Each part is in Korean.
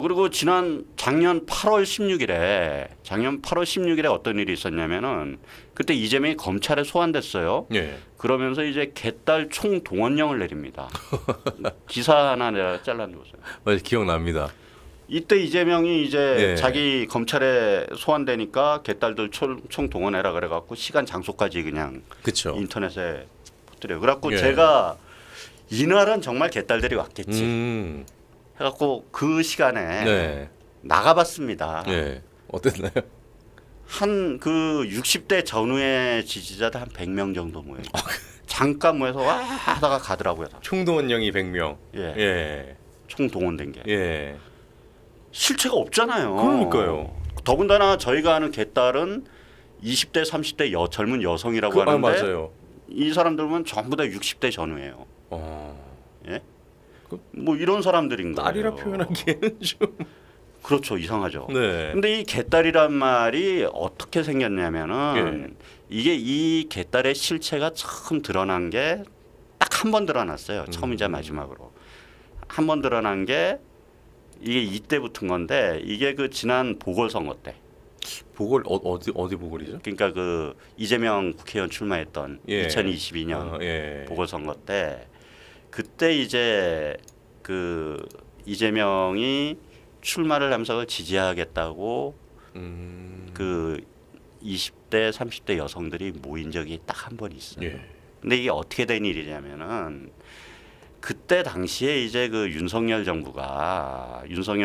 그리고 작년 8월 16일에 어떤 일이 있었냐면은 그때 이재명이 검찰에 소환됐어요. 예. 그러면서 이제 개딸 총동원령을 내립니다. 기사 하나 내가 잘라놓으세요. 맞아요. 기억납니다. 이때 이재명이 이제 예. 자기 검찰에 소환되니까 개딸들 총동원해라 그래갖고 시간 장소까지 그냥 그렇죠. 인터넷에 퍼뜨려요. 그래갖고 예. 제가 이날은 정말 개딸들이 왔겠지 해갖고 그 시간에 네. 나가봤습니다. 예. 어땠나요? 한 그 60대 전후의 지지자들 한 100명 정도 모여요. 잠깐 모여서 와 하다가 가더라고요. 총동원령이 100명. 예. 예. 총동원된 게. 예. 실체가 없잖아요. 그러니까요. 더군다나 저희가 아는 개딸은 20대 30대 젊은 여성이라고 하는데 맞아요. 이 사람들은 전부 다 60대 전후예요. 예? 뭐 이런 사람들인 거예요. 딸이라 표현하기에는 좀 그렇죠. 이상하죠. 네. 근데 이 개딸이란 말이 어떻게 생겼냐면은 이게 이 개딸의 실체가 처음 드러난 게 딱 한 번 드러났어요. 처음이자 마지막으로. 한 번 드러난 게 이게 이때 붙은 건데 이게 그 지난 보궐선거 때. 보궐 어디 보궐이죠? 그러니까 그 이재명 국회의원 출마했던 예. 2022년 예. 보궐선거 때 그때 이제 그 이재명이 출마를 하면서 지지하겠다고 그 20대 30대 여성들이 모인 적이 딱 한 번 있어요. 예. 근데 이게 어떻게 된 일이냐면은 그때 당시에 이제 그 윤석열 정부가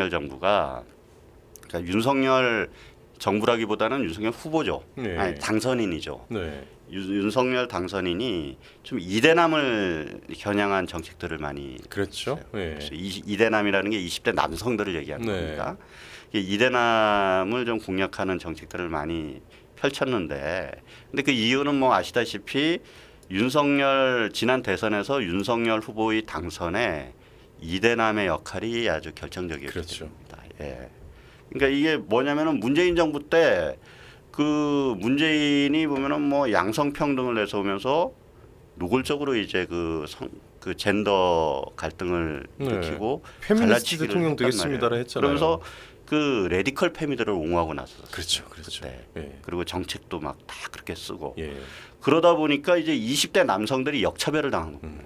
그러니까 윤석열 정부라기보다는 윤석열 후보죠. 네. 아니 당선인이죠. 네. 윤석열 당선인이 좀 이대남을 겨냥한 정책들을 많이 그렇죠. 예. 이대남이라는 게 20대 남성들을 얘기하는 네. 겁니다. 이대남을 좀 공략하는 정책들을 많이 펼쳤는데 근데 그 이유는 뭐 아시다시피 지난 대선에서 윤석열 후보의 당선에 이대남의 역할이 아주 결정적이었습니다. 그렇죠. 예. 그러니까 이게 뭐냐면은 문재인 정부 때 그 문재인이 보면은 뭐 양성평등을 내세우면서 노골적으로 이제 그 젠더 갈등을 일으키고 페미니스트 대통령 되겠습니다라 했잖아요. 그러면서 그 레디컬 페미들을 옹호하고 났었어요. 그렇죠, 그렇죠. 예. 그리고 정책도 막 다 그렇게 쓰고 예. 그러다 보니까 이제 20대 남성들이 역차별을 당한 겁니다.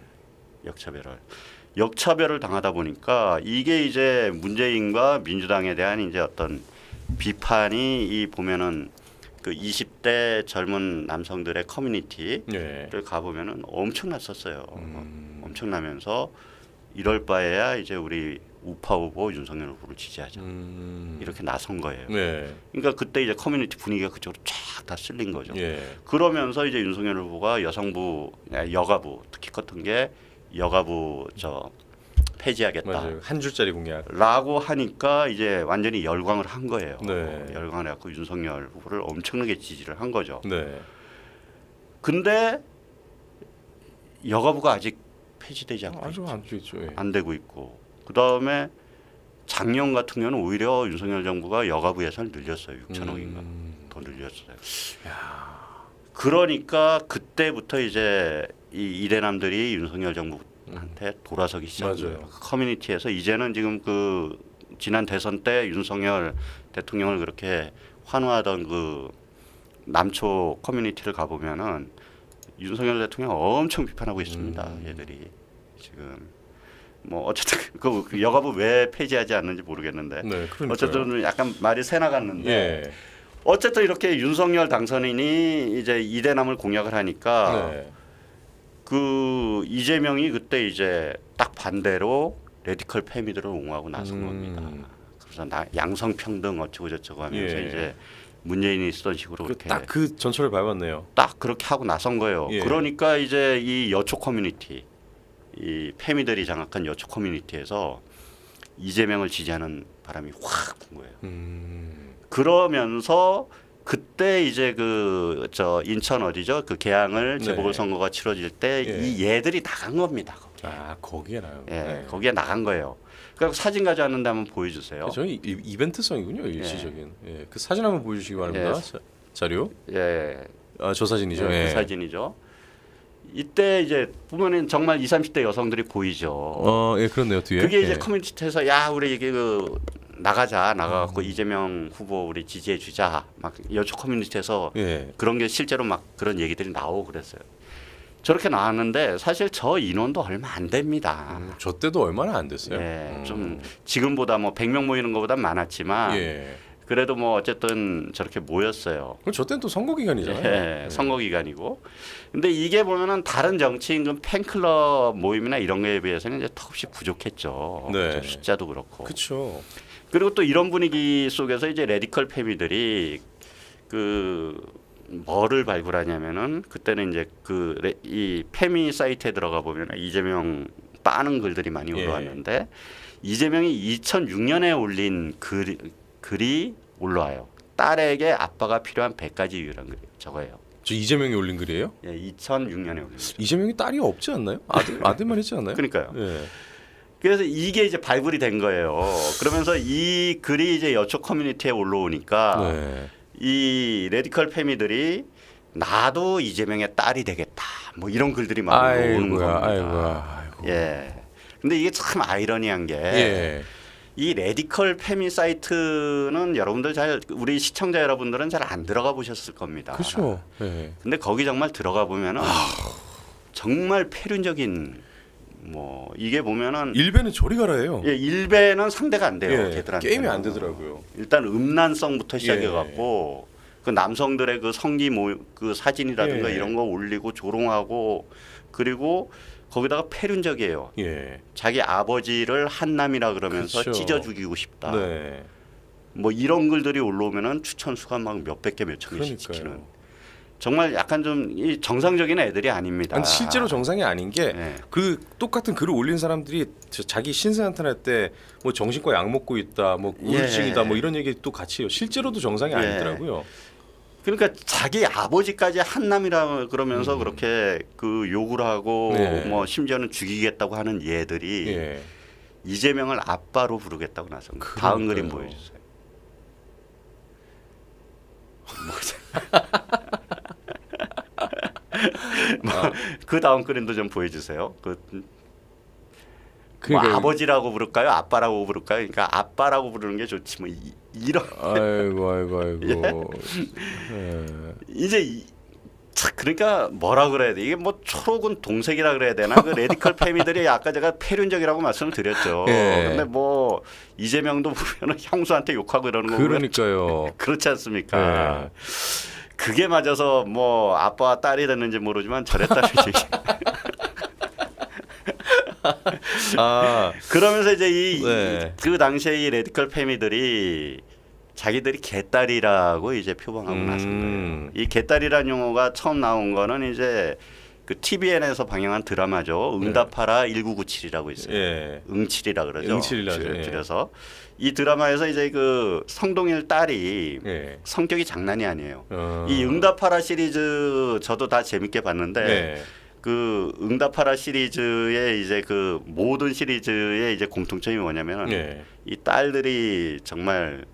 역차별을 당하다 보니까 이게 이제 문재인과 민주당에 대한 이제 어떤 비판이 이 보면은 그 20대 젊은 남성들의 커뮤니티를 가보면은 엄청났었어요. 엄청나면서 이럴 바에야 이제 우리 우파 후보 윤석열 후보를 지지하자 이렇게 나선 거예요. 네. 그러니까 그때 이제 커뮤니티 분위기가 그쪽으로 쫙 다 쓸린 거죠. 예. 그러면서 이제 윤석열 후보가 여가부 특히 같은 게 여가부 폐지하겠다. 맞아요. 한 줄짜리 공약. 라고 하니까 이제 완전히 열광을 한 거예요. 네. 열광을 해갖고 윤석열 후보를 엄청나게 지지를 한 거죠. 네. 근데 여가부가 아직 폐지되지 않고 아주 안 되죠. 예. 안 되고 있고 그 다음에 작년 같은 경우는 오히려 윤석열 정부가 여가부 예산을 늘렸어요. 6천억인가 더 늘렸어요. 그러니까 그때부터 이제 이 이대남들이 윤석열 정부한테 돌아서기 시작한 거예요. 그 커뮤니티에서 이제는 지금 그 지난 대선 때 윤석열 대통령을 그렇게 환호하던 그 남초 커뮤니티를 가보면은 윤석열 대통령 엄청 비판하고 있습니다. 얘들이 지금 뭐 어쨌든 그 여가부 왜 폐지하지 않는지 모르겠는데 어쨌든 약간 말이 새 나갔는데 어쨌든 이렇게 윤석열 당선인이 이제 이대남을 공약을 하니까 그 이재명이 그때 이제 딱 반대로 레디컬 페미들을 옹호하고 나선 겁니다. 그래서 양성평등 어쩌고 저쩌고 하면서 이제 문재인이 쓰던 식으로 그렇게 딱 그 전철을 밟았네요. 딱 그렇게 하고 나선 거예요. 그러니까 이제 이 여초 커뮤니티, 이 페미들이 장악한 여초 커뮤니티에서 이재명을 지지하는 바람이 확 분 거예요. 그러면서 그때 이제 그 인천 어디죠? 그 계양을 재보궐선거가 치러질 때 이 얘들이 나간 겁니다. 거기에. 아 거기에 나요. 거기에 나간 거예요. 그래서 사진 가져왔는데 한번 보여주세요. 저희 이벤트성이군요 일시적인. 그 사진 한번 보여주시기 바랍니다. 자료. 저 사진이죠. 그 사진이죠. 이때 이제 보면은 정말 20, 30대 여성들이 보이죠. 그렇네요 뒤에. 그게 이제 커뮤니티에서 야 우리 이게 그 나가갖고 이재명 후보 우리 지지해 주자 막 여초 커뮤니티에서 그런 게 실제로 막 그런 얘기들이 나오고 그랬어요. 저렇게 나왔는데 사실 저 인원도 얼마 안 됩니다. 저 때도 얼마나 안 됐어요. 좀 지금보다 뭐 100명 모이는 것보다 많았지만 그래도 뭐 어쨌든 저렇게 모였어요. 저 때는 또 선거 기간이잖아요. 선거 기간이고. 근데 이게 보면은 다른 정치인금 팬클럽 모임이나 이런 거에 비해서는 이제 턱없이 부족했죠. 숫자도 그렇고. 그렇죠. 그리고 또 이런 분위기 속에서 이제 레디컬 페미들이 그 뭐를 발굴하냐면은 그때는 이제 이 페미 사이트에 들어가 보면 이재명 빠는 글들이 많이 올라왔는데 이재명이 2006년에 올린 글이 올라와요. 딸에게 아빠가 필요한 100가지 이유란 글이 저거예요. 저 이재명이 올린 글이에요? 2006년에 올린. 이재명이 딸이 없지 않나요? 아들만 했지 않나요? 그러니까요. 그래서 이게 이제 발굴이 된 거예요. 그러면서 이 글이 이제 여초 커뮤니티에 올라오니까 이 레디컬 페미들이 나도 이재명의 딸이 되겠다. 뭐 이런 글들이 막 올라오는 겁니다. 근데 이게 참 아이러니한 게 이 레디컬 페미 사이트는 여러분들 우리 시청자 여러분들은 잘 안 들어가 보셨을 겁니다. 그렇죠. 근데 거기 정말 들어가 보면은 정말 폐륜적인 뭐 이게 보면은 일베는 저리 가라예요. 일베는 상대가 안 돼요. 걔들한테 게임이 안 되더라고요. 일단 음란성부터 시작해 갖고 그 남성들의 그 성기 그 사진이라든가 이런 거 올리고 조롱하고 그리고 거기다가 폐륜적이에요. 자기 아버지를 한남이라 그러면서 찢어 죽이고 싶다. 뭐 이런 글들이 올라오면은 추천 수가 막 몇백 개 몇천 개씩 찍히는. 정말 약간 좀 정상적인 애들이 아닙니다. 아니, 실제로 정상이 아닌 게 그 똑같은 글을 올린 사람들이 자기 신세 한탄할 때 뭐 정신과 약 먹고 있다, 뭐 우울증이다, 뭐 이런 얘기 또 같이 해요. 실제로도 정상이 아니더라고요. 그러니까 자기 아버지까지 한남이라 그러면서 그렇게 그 욕을 하고 뭐 심지어는 죽이겠다고 하는 얘들이 이재명을 아빠로 부르겠다고 나선 거예요. 다음 그림 보여주세요. 그 다음 그림도 좀 보여주세요. 뭐 아버지라고 부를까요? 아빠라고 부를까요? 그러니까 아빠라고 부르는 게 좋지 뭐 이런. 아이고. 이제 그러니까 뭐라 그래야 돼? 이게 뭐 초록은 동색이라 그래야 되나? 그 레디컬 페미들이 아까 제가 폐륜적이라고 말씀을 드렸죠. 근데 뭐 이재명도 보면 형수한테 욕하고 이러는 거 그러니까요. 그렇지 않습니까? 그게 맞아서 뭐 아빠와 딸이 됐는지 모르지만 저랬다는 얘기. 그러면서 이제 그 당시에 이 레디컬 페미들이 자기들이 개딸이라고 이제 표방하고 나선 거예요. 이 개딸이라는 용어가 처음 나온 거는 이제 그 TVN에서 방영한 드라마죠. 응답하라 1997이라고 있어요. 응칠이라 그러죠. 그래서 이 드라마에서 이제 그 성동일 딸이 성격이 장난이 아니에요. 이 응답하라 시리즈 저도 다 재밌게 봤는데 그 응답하라 시리즈의 이제 그 모든 시리즈의 이제 공통점이 뭐냐면 이 딸들이 정말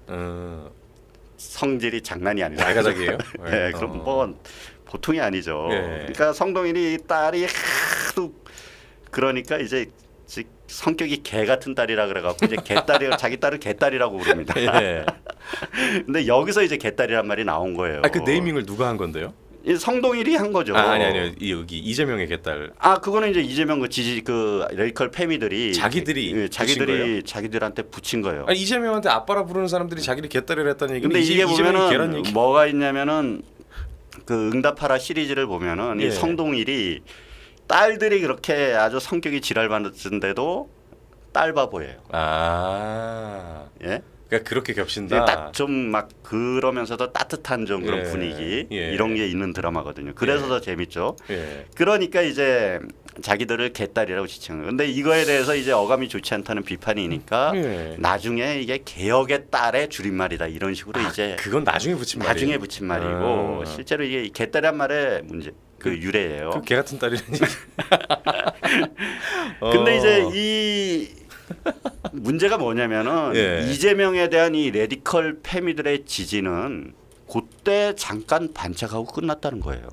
성질이 장난이 아니라 알가닥이에요. 그럼 뭐 보통이 아니죠. 그러니까 성동일이 딸이 하도 그러니까 이제 성격이 개 같은 딸이라 그래갖고 이제 개딸이 자기 딸을 개딸이라고 부릅니다. 근데 여기서 이제 개딸이란 말이 나온 거예요. 그 네이밍을 누가 한 건데요? 이 성동일이 한 거죠. 아니요. 여기 이재명의 개딸. 그거는 이제 이재명 그 레디컬 페미들이 자기들한테 붙인 거예요. 아니, 이재명한테 아빠라 부르는 사람들이 자기를 개딸이라 했다는 얘기는. 근데 이게 보면은 뭐가 있냐면은 그 응답하라 시리즈를 보면은 이 성동일이 딸들이 그렇게 아주 성격이 지랄받는데도 딸 바보예요. 그러니까 그렇게 겹친다. 딱 좀 막 그러면서도 따뜻한 좀 그런 분위기 이런 게 있는 드라마거든요. 그래서 더 재밌죠. 그러니까 이제 자기들을 개딸이라고 지칭해요. 근데 이거에 대해서 이제 어감이 좋지 않다는 비판이니까 나중에 이게 개혁의 딸의 줄임말이다 이런 식으로 이제 그건 나중에 붙인 말이에요. 나중에 붙인 말이고 실제로 이게 개딸이란 말의 문제 그 유래예요. 그 개 같은 딸이라니. 근데 이제 이 문제가 뭐냐면은 이재명에 대한 이 레디컬 페미들의 지지는 그때 잠깐 반짝하고 끝났다는 거예요.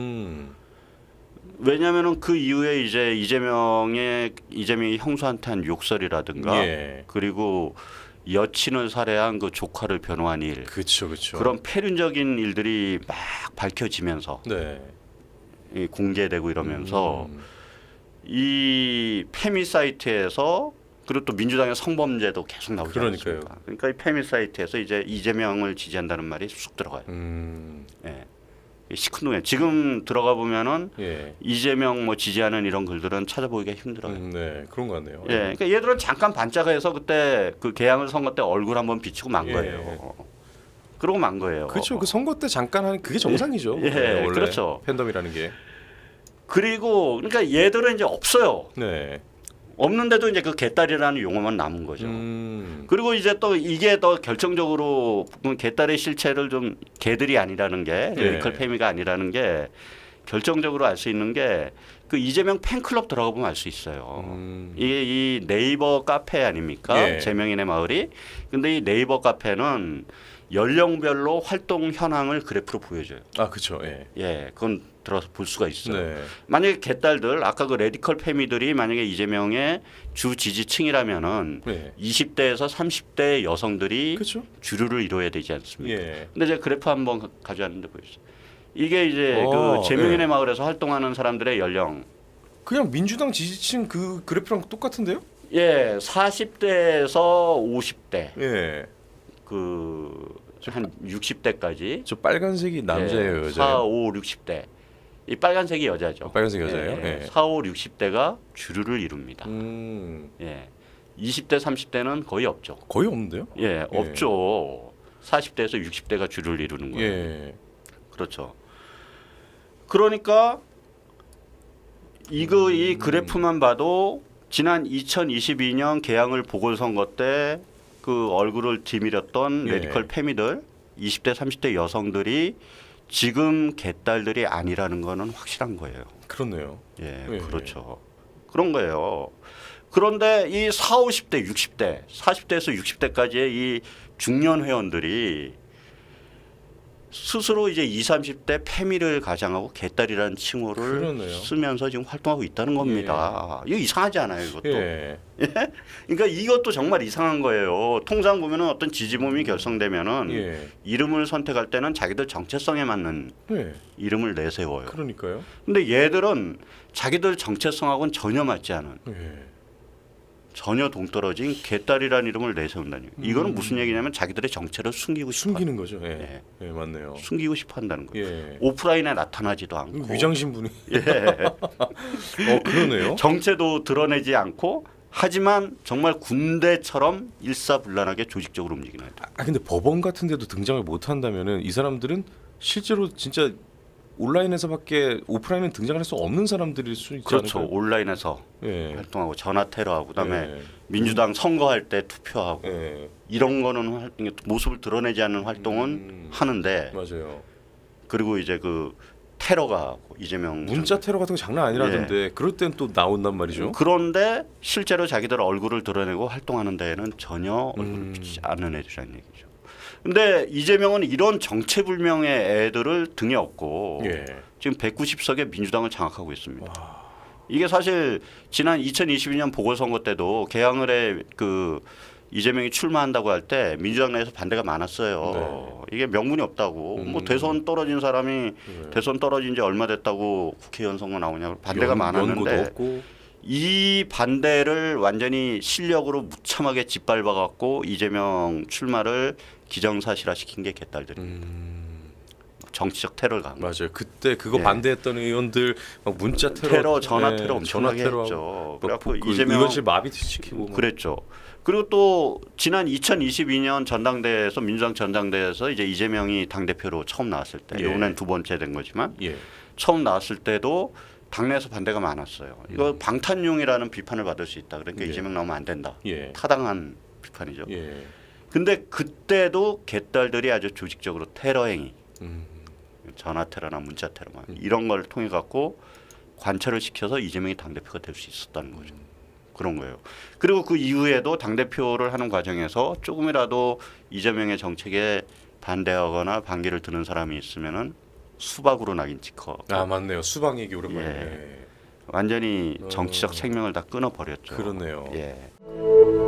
왜냐하면은 그 이후에 이제 이재명이 형수한테 한 욕설이라든가 그리고 여친을 살해한 그 조카를 변호한 일, 그렇죠. 그런 폐륜적인 일들이 막 밝혀지면서 네. 이 공개되고 이러면서 이 페미 사이트에서 그리고 또 민주당의 성범죄도 계속 나오지 그러니까요. 않습니까? 그러니까 이 페미 사이트에서 이제 이재명을 지지한다는 말이 쑥 들어가요. 예. 시큰둥해. 지금 들어가 보면은 예. 이재명 뭐 지지하는 이런 글들은 찾아보기가 힘들어요. 네, 그런 것 같네요. 예, 그러니까 얘들은 잠깐 반짝해서 그때 그 개항을 선거 때 얼굴 한번 비치고 만 예. 거예요. 그러고 만 거예요. 그렇죠. 그 선거 때 잠깐 하는 그게 정상이죠. 예, 네, 원래 그렇죠. 팬덤이라는 게. 그리고 그러니까 얘들은 이제 없어요. 네. 없는데도 이제 그 개딸이라는 용어만 남은 거죠. 그리고 이제 또 이게 더 결정적으로 개딸의 실체를 좀 개들이 아니라는 게 레디컬 페미가 아니라는 게 결정적으로 알 수 있는 게 그 이재명 팬클럽 들어가 보면 알 수 있어요. 이게 이 네이버 카페 아닙니까? 제명인의 마을이. 근데 이 네이버 카페는 연령별로 활동 현황을 그래프로 보여줘요. 아, 그렇죠. 예. 예, 그건 들어서 볼 수가 있어요. 네. 만약에 개딸들 아까 그 레디컬 페미들이 만약에 이재명의 주 지지층이라면은 20대에서 30대 여성들이 그렇죠. 주류를 이루어야 되지 않습니까? 예. 근데 제가 그래프 한번 가져왔는데 보여주세요. 이게 이제 그 제명인의 마을에서 활동하는 사람들의 연령. 그냥 민주당 지지층 그 그래프랑 똑같은데요? 예, 40대에서 50대. 예. 그 한 60대까지. 저 빨간색이 남자예요, 여자예요? 4, 5, 60대. 이 빨간색이 여자죠. 빨간색 여자예요? 예. 예. 4, 5, 60대가 주류를 이룹니다. 예. 20대, 30대는 거의 없죠. 거의 없는데요? 예, 없죠. 40대에서 60대가 주류를 이루는 거예요. 예. 그렇죠. 그러니까 이 그래프만 봐도 지난 2022년 개항을 보궐선거 때 그 얼굴을 뒤밀었던 레디컬 페미들 20대 30대 여성들이 지금 개딸들이 아니라는 거는 확실한 거예요. 그렇네요. 예, 그렇죠. 그런 거예요. 그런데 이 4, 50대, 60대, 40대에서 60대까지의 이 중년 회원들이 스스로 이제 20, 30대 페미를 가장하고 개딸이라는 칭호를 그러네요. 쓰면서 지금 활동하고 있다는 겁니다. 이거 이상하지 않아요, 이것도? 예. 그러니까 이것도 정말 이상한 거예요. 통상 보면은 어떤 지지몸이 결성되면은 이름을 선택할 때는 자기들 정체성에 맞는 이름을 내세워요. 그러니까요. 근데 얘들은 자기들 정체성하고는 전혀 맞지 않은 전혀 동떨어진 개딸이라는 이름을 내세운다니. 이거는 무슨 얘기냐면 자기들의 정체를 숨기는 거죠. 예. 예, 맞네요. 숨기고 싶어 한다는 거예요. 예. 오프라인에 나타나지도 않고. 위장신분이. 예. 그러네요. 정체도 드러내지 않고 하지만 정말 군대처럼 일사불란하게 조직적으로 움직이는 애들. 근데 법원 같은 데도 등장을 못 한다면은 이 사람들은 실제로 진짜 온라인에서밖에 오프라인은 등장할 수 없는 사람들일 수 있지 그렇죠. 않을까요? 온라인에서 활동하고 전화 테러하고 그다음에 민주당 선거할 때 투표하고 이런 거는 모습을 드러내지 않는 활동은 하는데 맞아요. 그리고 이제 그 테러가 이재명 문자 테러 같은 거 장난 아니라던데 그럴 땐 또 나온단 말이죠. 그런데 실제로 자기들 얼굴을 드러내고 활동하는 데에는 전혀 얼굴을 비치지 않는 애들이라는 얘기죠. 근데 이재명은 이런 정체불명의 애들을 등에 업고 지금 190석의 민주당을 장악하고 있습니다. 이게 사실 지난 2022년 보궐선거 때도 개항을 해 그 이재명이 출마한다고 할 때 민주당 내에서 반대가 많았어요. 이게 명분이 없다고. 뭐 대선 떨어진 사람이 대선 떨어진 지 얼마 됐다고 국회의원 선거 나오냐고 반대가 많았는데 이 반대를 완전히 실력으로 무참하게 짓밟아 갖고 이재명 출마를 기정사실화 시킨 게 개딸들이. 정치적 테러를 간 거예요. 맞아요. 그때 그거 반대했던 의원들 막 문자 테러, 전화 테러 엄청나게 했죠. 그래갖고 이재명 의원실 마비시키고 그랬죠. 그리고 또 지난 2022년 전당대회에서 민주당 전당대회에서 이제 이재명이 당 대표로 처음 나왔을 때, 이번엔 두 번째 된 거지만 처음 나왔을 때도 당내에서 반대가 많았어요. 이거 방탄용이라는 비판을 받을 수 있다. 그러니까 이재명 나오면 안 된다. 타당한 비판이죠. 근데 그때도 개딸들이 아주 조직적으로 테러 행위, 전화 테러나 문자 테러 이런 걸 통해 갖고 관철을 시켜서 이재명이 당 대표가 될 수 있었다는 거죠. 그런 거예요. 그리고 그 이후에도 당 대표를 하는 과정에서 조금이라도 이재명의 정책에 반대하거나 반기를 드는 사람이 있으면은 수박으로 낙인 찍혀. 아 맞네요. 수박 얘기 오랜만에. 완전히 정치적 생명을 다 끊어 버렸죠. 그렇네요. 예.